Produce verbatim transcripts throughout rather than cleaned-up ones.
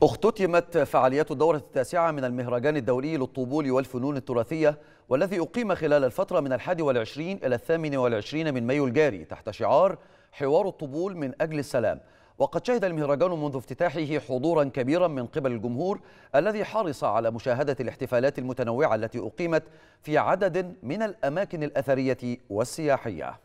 اختتمت فعاليات الدورة التاسعة من المهرجان الدولي للطبول والفنون التراثية، والذي أقيم خلال الفترة من الحادي والعشرين إلى الثامن والعشرين من مايو الجاري تحت شعار حوار الطبول من أجل السلام. وقد شهد المهرجان منذ افتتاحه حضورا كبيرا من قبل الجمهور الذي حرص على مشاهدة الاحتفالات المتنوعة التي أقيمت في عدد من الأماكن الأثرية والسياحية.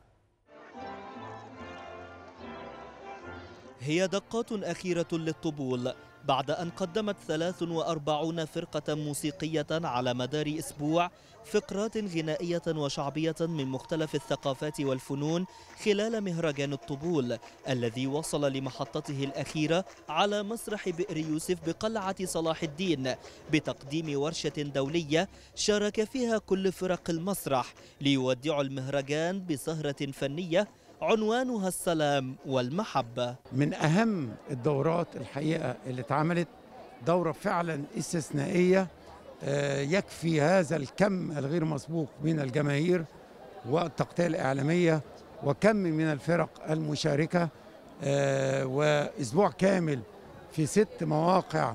هي دقات أخيرة للطبول بعد أن قدمت ثلاث وأربعين فرقة موسيقية على مدار أسبوع فقرات غنائية وشعبية من مختلف الثقافات والفنون خلال مهرجان الطبول الذي وصل لمحطته الأخيرة على مسرح بئر يوسف بقلعة صلاح الدين بتقديم ورشة دولية شارك فيها كل فرق المسرح ليودعوا المهرجان بسهرة فنية عنوانها السلام والمحبة. من أهم الدورات الحقيقة اللي اتعملت، دورة فعلا استثنائية يكفي هذا الكم الغير مسبوق من الجماهير والتغطية الإعلامية وكم من الفرق المشاركة، وأسبوع كامل في ست مواقع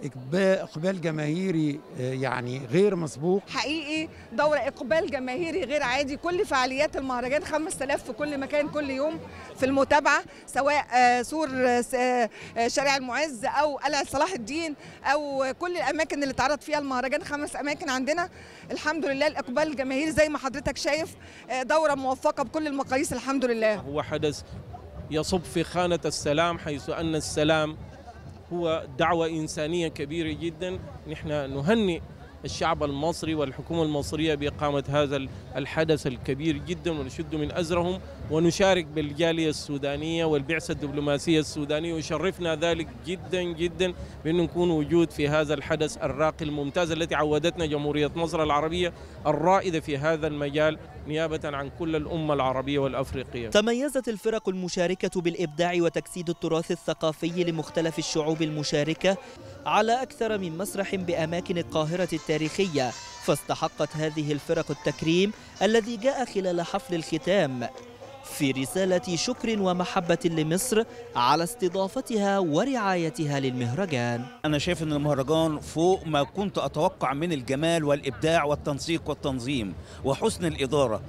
إقبال جماهيري يعني غير مسبوق. حقيقي دورة إقبال جماهيري غير عادي. كل فعاليات المهرجان خمسة آلاف في كل مكان كل يوم في المتابعة، سواء سور شارع المعز أو قلعة صلاح الدين أو كل الأماكن اللي اتعرض فيها المهرجان. خمس أماكن عندنا الحمد لله. الإقبال الجماهيري زي ما حضرتك شايف، دورة موفقة بكل المقاييس الحمد لله. هو حدث يصب في خانة السلام، حيث أن السلام هو دعوة إنسانية كبيرة جدا. نحن نهنئ الشعب المصري والحكومة المصرية بإقامة هذا الحدث الكبير جدا، ونشد من أزرهم ونشارك بالجالية السودانية والبعثة الدبلوماسية السودانية، ويشرفنا ذلك جدا جدا بأن نكون وجود في هذا الحدث الراقي الممتاز التي عودتنا جمهورية مصر العربية الرائدة في هذا المجال نيابة عن كل الأمة العربية والأفريقية. تميزت الفرق المشاركة بالإبداع وتجسيد التراث الثقافي لمختلف الشعوب المشاركة على أكثر من مسرح بأماكن القاهرة التاريخية، فاستحقت هذه الفرق التكريم الذي جاء خلال حفل الختام في رسالة شكر ومحبة لمصر على استضافتها ورعايتها للمهرجان. أنا شايف أن المهرجان فوق ما كنت أتوقع من الجمال والإبداع والتنسيق والتنظيم وحسن الإدارة.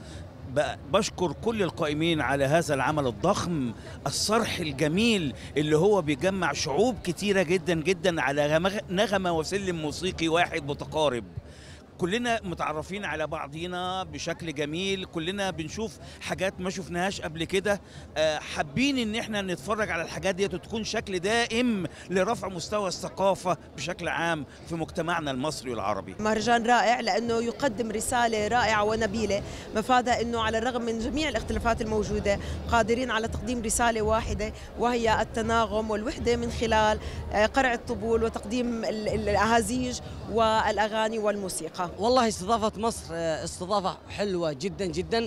بشكر كل القائمين على هذا العمل الضخم، الصرح الجميل اللي هو بيجمع شعوب كتيرة جدا جدا على نغمة وسلم موسيقي واحد متقارب. كلنا متعرفين على بعضينا بشكل جميل، كلنا بنشوف حاجات ما شفناهاش قبل كده، حابين ان احنا نتفرج على الحاجات دي وتكون شكل دائم لرفع مستوى الثقافة بشكل عام في مجتمعنا المصري والعربي. مهرجان رائع لانه يقدم رسالة رائعة ونبيلة مفادها انه على الرغم من جميع الاختلافات الموجودة قادرين على تقديم رسالة واحدة وهي التناغم والوحدة من خلال قرع الطبول وتقديم الأهازيج والأغاني والموسيقى. والله استضافة مصر استضافة حلوة جدا جدا،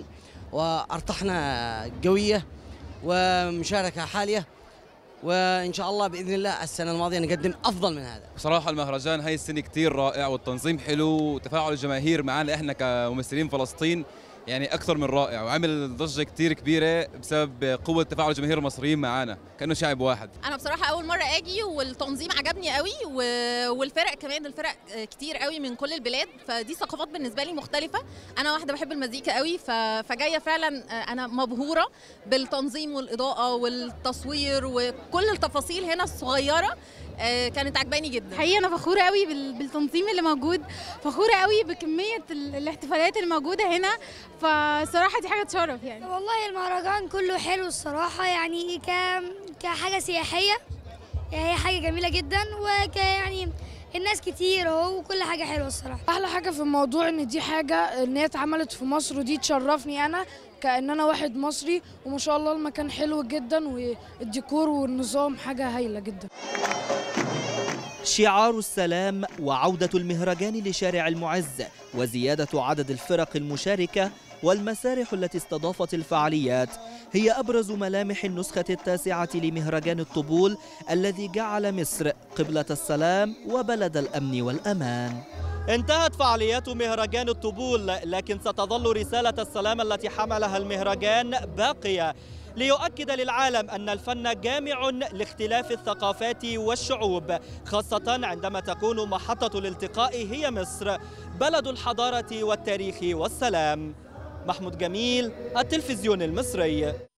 وارتحنا قوية ومشاركة حالية، وإن شاء الله بإذن الله السنة الماضية نقدم أفضل من هذا. بصراحة المهرجان هاي السنة كتير رائع، والتنظيم حلو، وتفاعل الجماهير معنا إحنا كممثلين فلسطين يعني أكثر من رائع، وعمل ضجة كتير كبيرة بسبب قوة تفاعل الجماهير المصريين معانا كأنه شعب واحد. أنا بصراحة أول مرة أجي والتنظيم عجبني قوي، والفرق كمان الفرق كتير قوي من كل البلاد، فدي ثقافات بالنسبة لي مختلفة. أنا واحدة بحب المزيكا قوي، فجاية فعلا أنا مبهورة بالتنظيم والإضاءة والتصوير وكل التفاصيل هنا الصغيرة كانت عجباني جدا. حقيقة أنا فخورة قوي بالتنظيم اللي موجود، فخورة قوي بكمية الاحتفالات اللي موجودة هنا، فصراحة دي حاجة تشرف يعني. والله المهرجان كله حلو الصراحة، يعني ك كحاجة سياحية يعني هي حاجة جميلة جدا، وك يعني الناس كتير اهو وكل حاجة حلوة الصراحة. أحلى حاجة في الموضوع إن دي حاجة إن هي اتعملت في مصر، ودي تشرفني أنا كأن أنا واحد مصري، وما شاء الله المكان حلو جدا والديكور والنظام حاجة هايلة جدا. شعار السلام وعودة المهرجان لشارع المعز وزيادة عدد الفرق المشاركة والمسارح التي استضافت الفعاليات هي أبرز ملامح النسخة التاسعة لمهرجان الطبول الذي جعل مصر قبلة السلام وبلد الأمن والأمان. انتهت فعاليات مهرجان الطبول، لكن ستظل رسالة السلام التي حملها المهرجان باقية ليؤكد للعالم أن الفن جامع لاختلاف الثقافات والشعوب، خاصة عندما تكون محطة الالتقاء هي مصر، بلد الحضارة والتاريخ والسلام. محمود جميل، التلفزيون المصري.